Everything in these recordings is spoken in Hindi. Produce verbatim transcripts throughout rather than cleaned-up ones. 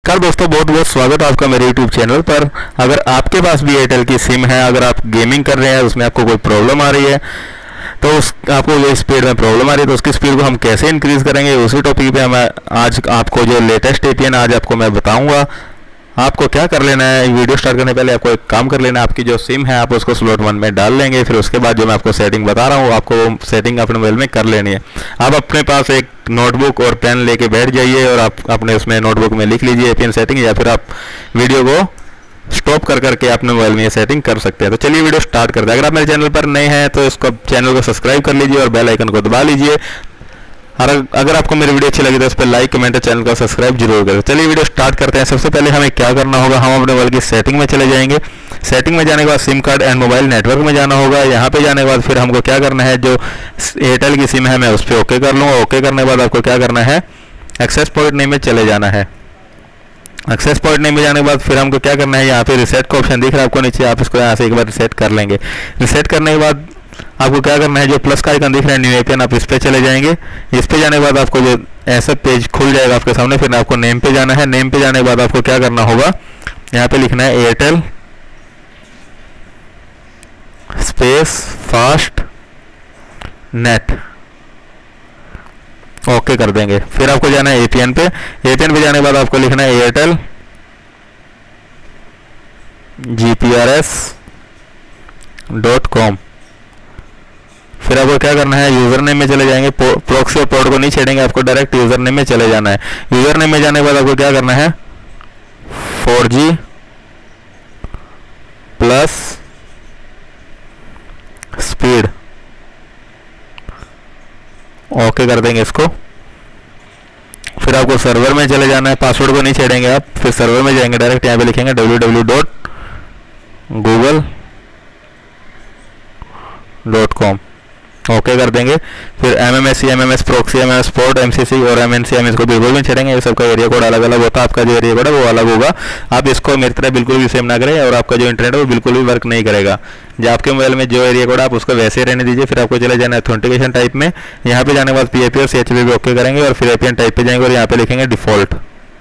नमस्कार दोस्तों, बहुत बहुत स्वागत है आपका मेरे यूट्यूब चैनल पर। अगर आपके पास भी एयरटेल की सिम है, अगर आप गेमिंग कर रहे हैं, उसमें आपको कोई प्रॉब्लम आ रही है, तो उस आपको ये स्पीड में प्रॉब्लम आ रही है, तो उसकी स्पीड को हम कैसे इंक्रीज़ करेंगे, उसी टॉपिक पे मैं आज आपको जो लेटेस्ट एपीएन आज आपको मैं बताऊंगा। आपको क्या कर लेना है, वीडियो स्टार्ट करने पहले आपको एक काम कर लेना है। आपकी जो सिम है आप उसको स्लॉट वन में डाल लेंगे, फिर उसके बाद जो मैं आपको सेटिंग बता रहा हूँ आपको वो सेटिंग अपने मोबाइल में कर लेनी है। आप अपने पास एक नोटबुक और पेन लेके बैठ जाइए और आप अपने उसमें नोटबुक में लिख लीजिए एपीएन सेटिंग, या फिर आप वीडियो को स्टॉप कर करके अपने मोबाइल में ये सेटिंग कर सकते हैं। तो चलिए वीडियो स्टार्ट करते हैं। अगर आप मेरे चैनल पर नए हैं तो इसको चैनल को सब्सक्राइब कर लीजिए और बेल आइकन को दबा लीजिए। और अगर आपको मेरी वीडियो अच्छी लगी तो इस पर लाइक कमेंट और चैनल को सब्सक्राइब जरूर करें। चलिए वीडियो स्टार्ट करते हैं। सबसे पहले हमें क्या करना होगा, हम अपने मोबाइल की सेटिंग में चले जाएंगे। सेटिंग में जाने के बाद SIM card and mobile network में जाना होगा। यहाँ पे जाने के बाद फिर हमको क्या करना है, जो एयरटेल की सिम है मैं उस पर ओके कर लूँगा। ओके करने के बाद आपको क्या करना है, एक्सेस पॉइंट नेम में चले जाना है। एक्सेस पॉइंट नेम में जाने के बाद फिर हमको क्या करना है, यहाँ पे रिसेट का ऑप्शन दिख रहा है आपको नीचे, आप इसको यहाँ से एक बार रिसेट कर लेंगे। रिसेट करने के बाद आपको क्या करना है, जो प्लस का आइकन दिख रहा है न्यू एपीएन, आप इस पे चले जाएंगे। इस पे जाने के बाद आपको जो ऐसा पेज खुल जाएगा आपके सामने, फिर आपको नेम पे जाना है। नेम पे जाने के बाद आपको क्या करना होगा, यहाँ पे लिखना है Airtel space fast net, okay कर देंगे। फिर आपको जाना है एपीएन पे। एपीएन पे जाने के बाद आपको लिखना है एयरटेल जीपीआरएस डॉट कॉम। फिर आपको क्या करना है, यूजर नेम में चले जाएंगे। प्रॉक्सी और पोर्ट को नहीं छेड़ेंगे, आपको डायरेक्ट यूजर नेम में चले जाना है। यूजर नेम में जाने के बाद आपको क्या करना है, four G plus speed, okay कर देंगे इसको। फिर आपको सर्वर में चले जाना है, पासवर्ड को नहीं छेड़ेंगे आप। फिर सर्वर में जाएंगे, डायरेक्ट यहाँ पे लिखेंगे W W W dot Google dot com, okay कर देंगे। फिर M M S C, M M S proxy, M M S port, M C C और एम एन सी एम इसको बिल्कुल भी छेड़ेंगे। ये सबका एरिया कोड अलग अलग होता है, आपका जो एरिया कोड है वो अलग होगा। आप इसको मेरी तरह बिल्कुल भी सेम ना करें और आपका जो इंटरनेट है वो बिल्कुल भी वर्क नहीं करेगा। जो आपके मोबाइल में जो एरिया कोड आप उसको वैसे ही रहने दीजिए। फिर आपको चले जाना है ऑथेंटिकेशन टाइप में। यहाँ पे जाने के बाद पी ए पी और सी एच पी भी ओके करेंगे और फिर एपीएन टाइप पे जाएंगे और यहाँ पे लिखेंगे डिफॉल्ट,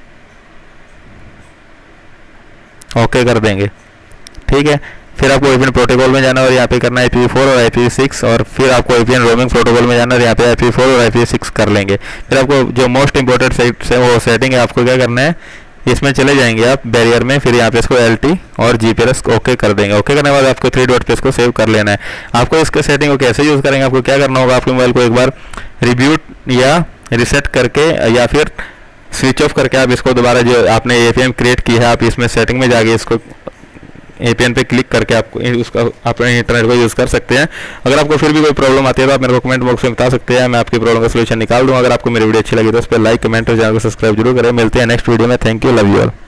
ओके कर देंगे, ठीक है। फिर आपको एपीएन प्रोटोकॉल में जाना और यहाँ पे करना है आई पी वी फोर और आई पी वी सिक्स, और फिर आपको एपीएन रोमिंग प्रोटोकॉल में जाना और यहाँ पे आई पी वी फोर और आई पी वी सिक्स कर लेंगे। फिर आपको जो मोस्ट इंपॉर्टेंट सेट से वो सेटिंग है, आपको क्या करना है, इसमें चले जाएंगे आप बैरियर में। फिर यहाँ पे इसको एल टी और जीपीआरएस ओके कर देंगे। ओके करने के बाद आपको थ्री डॉट पे इसको सेव कर लेना है। आपको इसके सेटिंग को कैसे यूज़ करेंगे, आपको क्या करना होगा, आपके मोबाइल को एक बार रिब्यूट या रिसेट करके या फिर स्विच ऑफ करके आप इसको दोबारा जो आपने एपीएन क्रिएट की है, आप इसमें सेटिंग में जाके इसको एपीएन पे क्लिक करके आपको उसका अपने इंटरनेट को यूज़ कर सकते हैं। अगर आपको फिर भी कोई प्रॉब्लम आती है तो आप मेरे को कमेंट बॉक्स में बता सकते हैं, मैं आपकी प्रॉब्लम का सलूशन निकाल दूंगा। अगर आपको मेरी वीडियो अच्छी लगी तो उस पर लाइक कमेंट और चैनल को सब्सक्राइब जरूर करें। मिलते हैं नेक्स्ट वीडियो में। Thank you, love you all.